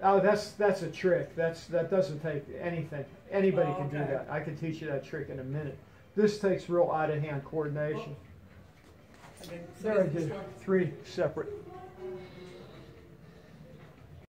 Oh, that's a trick. That doesn't take anything. Anybody Oh, can do okay. that. I can teach you that trick in a minute. This takes real out of hand coordination. And then, so There I this did one. 3 separate.